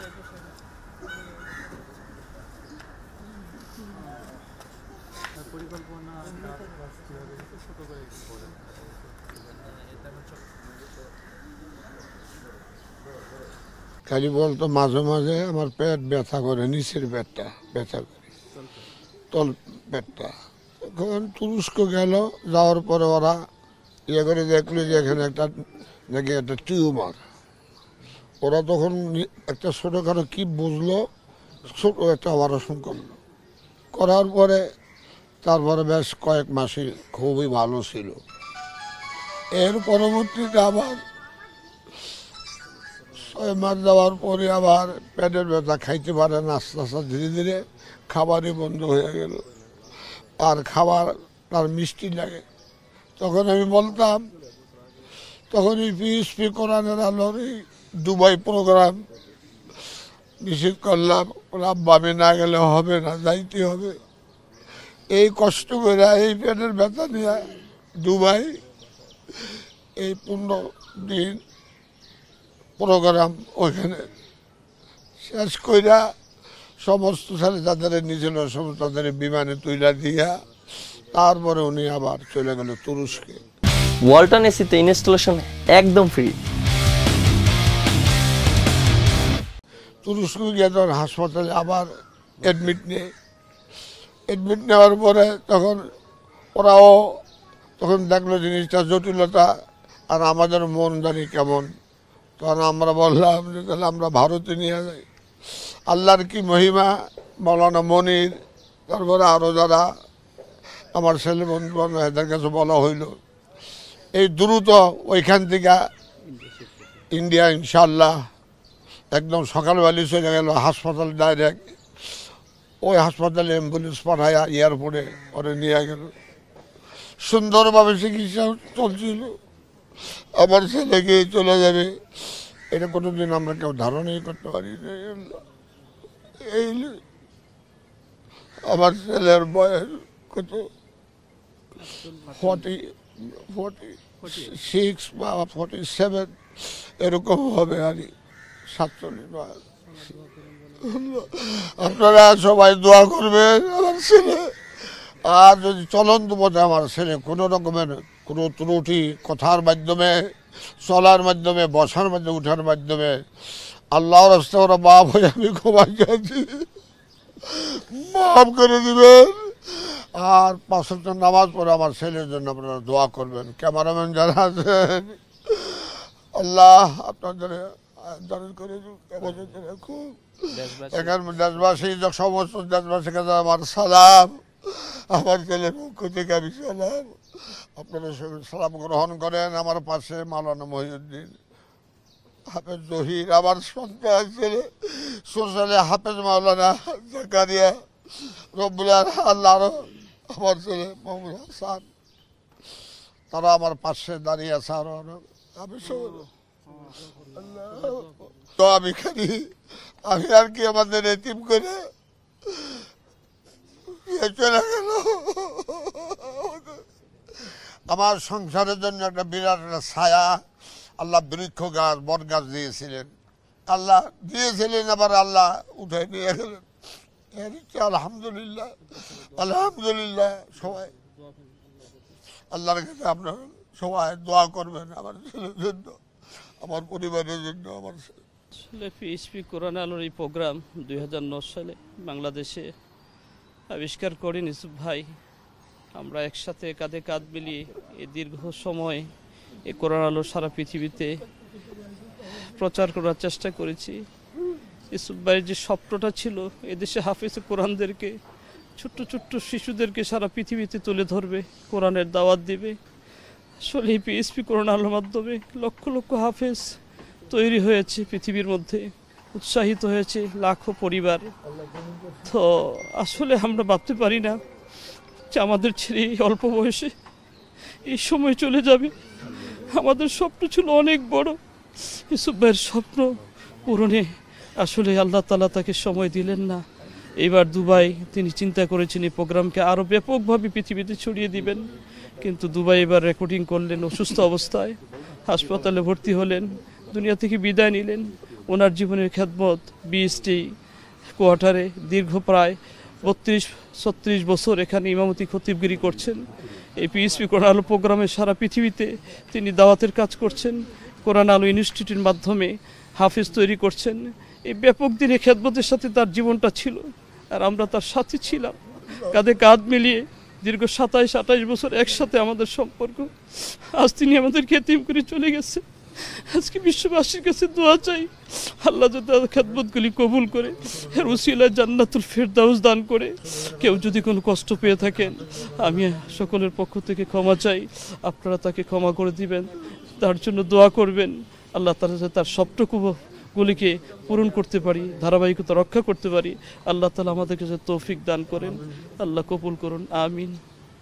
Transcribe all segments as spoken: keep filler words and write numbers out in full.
পরিকল্পনা ছোট করে খালি বলতো মাঝে মাঝে আমার পেট ব্যথা করে, নিচের পেটটা ব্যথা করে, তল পেটটা। তখন তুরস্ক গেল, যাওয়ার পরে ওরা ইয়ে করে দেখলো যে এখানে একটা নাকি একটা টিউমার। ওরা তখন একটা ছোটোখাটো কি বুঝলো, ছোট একটা অপারেশন করলো। করার পরে তারপরে বেশ কয়েক মাসই খুবই ভালো ছিল। এর পরবর্তীতে আবার ছয় মাস যাওয়ার পরে আবার পেটের ব্যথা, খাইতে পারে না, আস্তে আস্তে ধীরে ধীরে খাবারই বন্ধ হয়ে গেল। আর খাবার তার মিষ্টি লাগে। তখন আমি বলতাম, তখন এই পিএসপি কোরআনের আলোর এই দুবাই প্রোগ্রাম নিষেধ করলাম। আব্বা আমি না গেলে হবে না, যাইতে হবে। এই কষ্ট করে এই পেটের ব্যথা নিয়ে দুবাই এই পনেরো দিন প্রোগ্রাম ওইখানে শেষ কইরা সমস্ত সাথে তাদের নিজের সমস্ত তাদের বিমানে তুইলা দিয়া তারপরে উনি আবার চলে গেল তুরস্কে। ওয়ালটন এসিতে ইনস্টলেশন একদম ফ্রি। তুরস্ক গিয়ে তখন হাসপাতালে আবার অ্যাডমিট নিয়ে অ্যাডমিট নেওয়ার পরে তখন ওরাও তখন দেখলো জিনিসটা জটিলতা, আর আমাদের মন জানি কেমন। তখন আমরা বললাম যে তাহলে আমরা ভারতে নিয়ে যাই। আল্লাহর কি মহিমা, মৌলানা মনির, তারপরে আরও যারা আমার ছেলে বন্ধু বান্ধব এদের কাছে বলা হইল এই দ্রুত ওইখান থেকে ইন্ডিয়া ইনশাল্লাহ একদম সকালবেলা চলে গেল হাসপাতাল ডাইরেক্ট। ওই হাসপাতালে অ্যাম্বুলেন্স পাঠায়া এয়ারপোর্টে ওরে নিয়ে গেল। সুন্দরভাবে চিকিৎসা চলছিল। আমার ছেলেকে চলে যাবে এটা কোনোদিন আমরা কেউ ধারণাই করতে পারি না। এই আমার ছেলের বয়স কত, ফর্টি ফর্টি সিক্স বা ফর্টি সেভেন এরকম হবে। আর সাতচল্লিশ বয়স। আপনারা সবাই দোয়া করবেন আমার ছেলে। আর যদি চলন্ত পথে আমার ছেলে কোনো রকমের কোনো ত্রুটি কথার মাধ্যমে, চলার মাধ্যমে, বসার মাধ্যমে, উঠার মাধ্যমে আল্লাহর রাস্তা ওরা বাপ হয়ে আমি ক্ষমা চাইছি, মাফ করে দিবেন। আর পাঁচ ওয়াক্ত নামাজ পড়ে আমার ছেলের জন্য আপনারা দোয়া করবেন। ক্যামেরাম্যান যারা আছেন আল্লাহ আপনাদের করে খুব এখানে দেশবাসী, সমস্ত দেশবাসীর কাছে আমার সালাম, আমার ছেলের পক্ষ থেকে আমি সালাম। আপনারা সবাই সালাম গ্রহণ করেন। আমার পাশে মাওলানা মহিউদ্দিন, হাফেজ জহির, আমার সন্তান ছেলে সোশ্যালে হাফেজ মাওলানা জাকারিয়া, রব্বুল আল্লাহ, আমার ছেলে মোহাম্মদ হাসান, তারা আমার পাশে দাঁড়িয়ে আছে। আরো আমি তো আমি খালি আমি আর কি আমাদের এতিম করে চলে গেল। আমার সংসারের জন্য একটা বিরাট একটা ছায়া আল্লাহ বৃক্ষ গাছ, বট গাছ দিয়েছিলেন। আল্লাহ দিয়েছিলেন, আবার আল্লাহ উঠে নিয়ে গেলেন। আলহামদুলিল্লাহ, আলহামদুলিল্লাহ। সবাই আল্লাহর কাছে আপনার সবাই দোয়া করবেন আমার ছেলের জন্য, আমার পরিবারের জন্য। আমার আসলে পিএসপি কোরআন আলোর এই প্রোগ্রাম দুই হাজার নয় সালে বাংলাদেশে আবিষ্কার করেন ইউসুফ ভাই। আমরা একসাথে কাঁধে কাঁধ মিলিয়ে এই দীর্ঘ সময় এই কোরআন আলো সারা পৃথিবীতে প্রচার করার চেষ্টা করেছি। ইউসুফ ভাইয়ের যে স্বপ্নটা ছিল এদেশে হাফেজ কোরআনদেরকে, ছোট্ট ছোট্ট শিশুদেরকে সারা পৃথিবীতে তুলে ধরবে, কোরআনের দাওয়াত দিবে। আসলে এই পিএসপি কোরআন আলোর মাধ্যমে লক্ষ লক্ষ হাফেজ তৈরি হয়েছে, পৃথিবীর মধ্যে উৎসাহিত হয়েছে লাখো পরিবার। তো আসলে আমরা ভাবতে পারি না যে আমাদের ছেলে অল্প বয়সে এই সময় চলে যাবে। আমাদের স্বপ্ন ছিল অনেক বড়, ইউসুফ ভাইয়ের স্বপ্ন পূরণে আসলে আল্লাহ তাআলা তাকে সময় দিলেন না। এইবার দুবাই তিনি চিন্তা করেছেন এই প্রোগ্রামকে আরও ব্যাপকভাবে পৃথিবীতে ছড়িয়ে দিবেন, কিন্তু দুবাই এবার রেকর্ডিং করলেন অসুস্থ অবস্থায়, হাসপাতালে ভর্তি হলেন, দুনিয়া থেকে বিদায় নিলেন। ওনার জীবনের খেদমত বিএসটি কোয়ার্টারে দীর্ঘ প্রায় বত্রিশ ছত্রিশ বছর এখানে ইমামতি খতিবগিরি করছেন। এই পিএসপি কোরআন আলো প্রোগ্রামে সারা পৃথিবীতে তিনি দাওয়াতের কাজ করছেন, কোরআন আলো ইনস্টিটিউটের মাধ্যমে হাফিজ তৈরি করছেন। এই ব্যাপক দিনে খেদমতের সাথে তার জীবনটা ছিল, আর আমরা তার সাথী ছিলাম, কাঁধে কাঁধ মিলিয়ে দীর্ঘ সাতাইশ আঠাইশ বছর একসাথে আমাদের সম্পর্ক। আজ তিনি আমাদেরকে এতিম করে চলে গেছে। আজকে বিশ্ববাসীর কাছে দোয়া চাই, আল্লাহ যদি তাদের খেদমতগুলি কবুল করে এর উসিলায় জান্নাতুল ফেরদাউস দান করে। কেউ যদি কোনো কষ্ট পেয়ে থাকেন, আমি সকলের পক্ষ থেকে ক্ষমা চাই, আপনারা তাকে ক্ষমা করে দিবেন, তার জন্য দোয়া করবেন। আল্লাহ তাআলা যাতে তার সবটুকু গুলিকে পূরণ করতে পারি, ধারাবাহিকতা রক্ষা করতে পারি। আল্লাহ তাআলা আমাদেরকে যে তৌফিক দান করেন, আল্লাহ কবুল করুন, আমিন।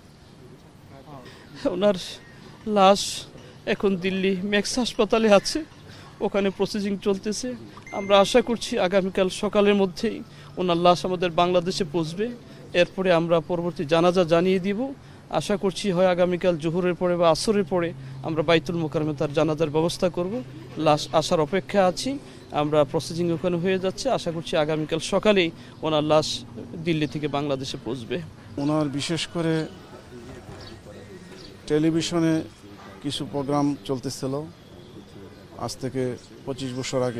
ওনার লাশ এখন দিল্লি ম্যাক্স হাসপাতালে আছে, ওখানে প্রসেসিং চলতেছে। আমরা আশা করছি আগামীকাল সকালের মধ্যেই ওনার লাশ আমাদের বাংলাদেশে পৌঁছবে। এরপরে আমরা পরবর্তী জানাজা জানিয়ে দিব। আশা করছি হয় আগামীকাল জোহরের পরে বা আসরের পরে আমরা বাইতুল মোকাররমে তার জানাজার ব্যবস্থা করব। লাশ আসার অপেক্ষা আছি, আমরা প্রসেসিং ওখানে হয়ে যাচ্ছে। আশা করছি আগামীকাল সকালেই ওনার লাশ দিল্লি থেকে বাংলাদেশে পৌঁছবে। ওনার বিশেষ করে টেলিভিশনে কিছু প্রোগ্রাম চলতেছিল আজ থেকে পঁচিশ বছর আগে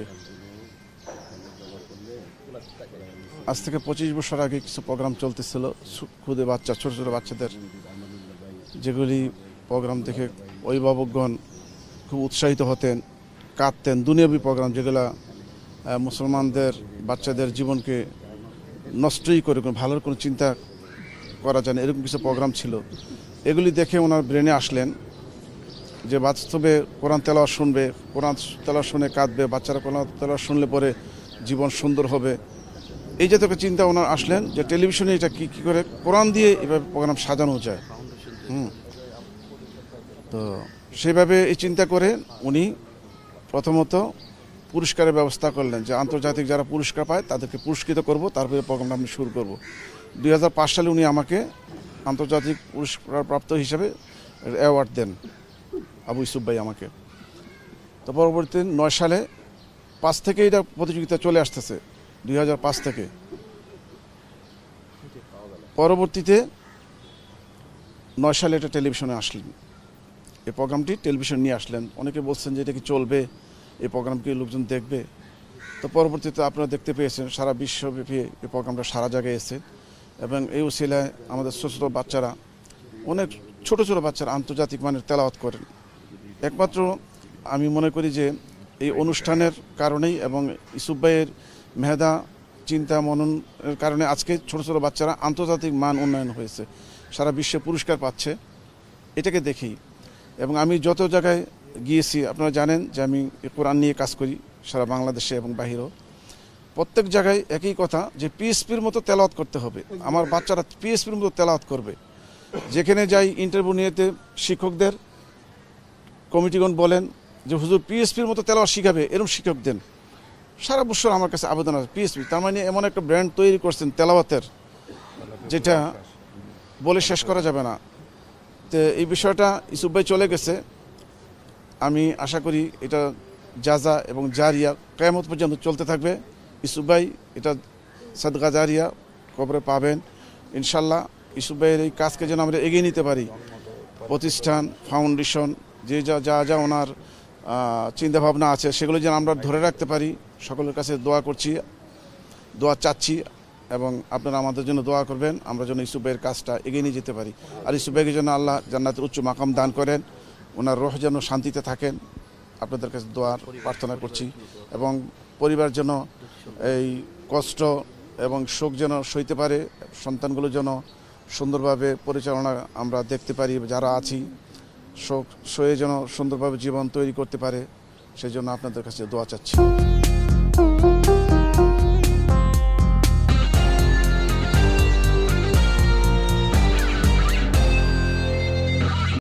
আজ থেকে পঁচিশ বছর আগে কিছু প্রোগ্রাম চলতেছিল খুদে বাচ্চা ছোট ছোট বাচ্চাদের, যেগুলি প্রোগ্রাম দেখে অভিভাবকগণ খুব উৎসাহিত হতেন, কাঁদতেন। দুনিয়াবী প্রোগ্রাম যেগুলা মুসলমানদের বাচ্চাদের জীবনকে নষ্টই করে, কোনো ভালোর কোনো চিন্তা করা যায় না, এরকম কিছু প্রোগ্রাম ছিল। এগুলি দেখে ওনার ব্রেনে আসলেন যে বাস্তবে কোরআন তেলাওয়াত শুনবে, কোরআন তেলাওয়াত শুনে কাঁদবে, বাচ্চারা কোরআন তেলাওয়াত শুনলে পরে জীবন সুন্দর হবে। এই জাতীয় চিন্তা ওনার আসলেন যে টেলিভিশনে এটা কী কী করে কোরআন দিয়ে এভাবে প্রোগ্রাম সাজানো যায়। হুম তো সেইভাবে এই চিন্তা করে উনি প্রথমত পুরস্কারের ব্যবস্থা করলেন, যে আন্তর্জাতিক যারা পুরস্কার পায় তাদেরকে পুরস্কৃত করব, তারপরে প্রোগ্রামটা আমি শুরু করব। দুই হাজার পাঁচ সালে উনি আমাকে আন্তর্জাতিক পুরস্কারপ্রাপ্ত হিসেবে অ্যাওয়ার্ড দেন, আবু ইউসুফ ভাই আমাকে। তো পরবর্তী নয় সালে পাঁচ থেকে এটা প্রতিযোগিতা চলে আসতেছে, দুই হাজার পাঁচ থেকে। পরবর্তীতে নয় সালে এটা টেলিভিশনে আসলেন, এই প্রোগ্রামটি টেলিভিশন নিয়ে আসলেন। অনেকে বলছেন যে এটা কি চলবে, এই প্রোগ্রামকে লোকজন দেখবে। তো পরবর্তীতে আপনারা দেখতে পেয়েছেন সারা বিশ্বব্যাপী এই প্রোগ্রামটা সারা জায়গায় এসে, এবং এই উসিলায় আমাদের ছোটো ছোটো বাচ্চারা, অনেক ছোট ছোট বাচ্চারা আন্তর্জাতিক মানের তেলাওয়াত করেন। একমাত্র আমি মনে করি যে এই অনুষ্ঠানের কারণেই এবং ইউসুফ ভাইয়ের মেধা চিন্তা মননের কারণে আজকে ছোট ছোট বাচ্চারা আন্তর্জাতিক মান উন্নয়ন হয়েছে, সারা বিশ্বে পুরস্কার পাচ্ছে, এটাকে দেখি। এবং আমি যত জায়গায় গিয়েছি, আপনারা জানেন যে আমি কোরআন নিয়ে কাজ করি সারা বাংলাদেশে এবং বাহিরেও। প্রত্যেক জায়গায় একই কথা, যে পিএসপির মতো তেলাওয়াত করতে হবে, আমার বাচ্চারা পিএসপির মতো তেলাওয়াত করবে। যেখানে যাই ইন্টারভিউ নিয়েতে শিক্ষকদের কমিটিগণ বলেন যে হুজুর পিএসপির মতো তেলাওয়াত শিখাবে, এরকম শিক্ষক দেন। সারা বছর আমার কাছে আবেদন আছে পিএসপি, তার মানে এমন একটা ব্র্যান্ড তৈরি করছেন তেলাওয়াতের, যেটা বলে শেষ করা যাবে না। তো এই বিষয়টা ইউসুফ ভাই চলে গেছে, আমি আশা করি এটা জাজা এবং জারিয়া কিয়ামত পর্যন্ত চলতে থাকবে। ইউসুফ ভাই এটা সাদকা জারিয়া কবরে পাবেন ইনশাল্লাহ। ইউসুফ ভাইয়ের এই কাজকে যেন আমরা এগিয়ে নিতে পারি, প্রতিষ্ঠান ফাউন্ডেশন যে যা যা যা ওনার চিন্তাভাবনা আছে সেগুলো যেন আমরা ধরে রাখতে পারি। সকলের কাছে দোয়া করছি, দোয়া চাচ্ছি, এবং আপনারা আমাদের জন্য দোয়া করবেন, আমরা যেন ইউসুফ ভাইয়ের কাজটা এগিয়ে নিয়ে যেতে পারি। আর ইউসুফ ভাইকে যেন আল্লাহ জান্নাতের উচ্চ মাকাম দান করেন, ওনার রহ যেন শান্তিতে থাকেন, আপনাদের কাছে দোয়ার প্রার্থনা করছি। এবং পরিবার যেন এই কষ্ট এবং শোক যেন সইতে পারে, সন্তানগুলো যেন সুন্দরভাবে পরিচালনা আমরা দেখতে পারি, যারা আছি শোক সয়ে যেন সুন্দরভাবে জীবন তৈরি করতে পারে, সেই জন্য আপনাদের কাছে দোয়া চাচ্ছি।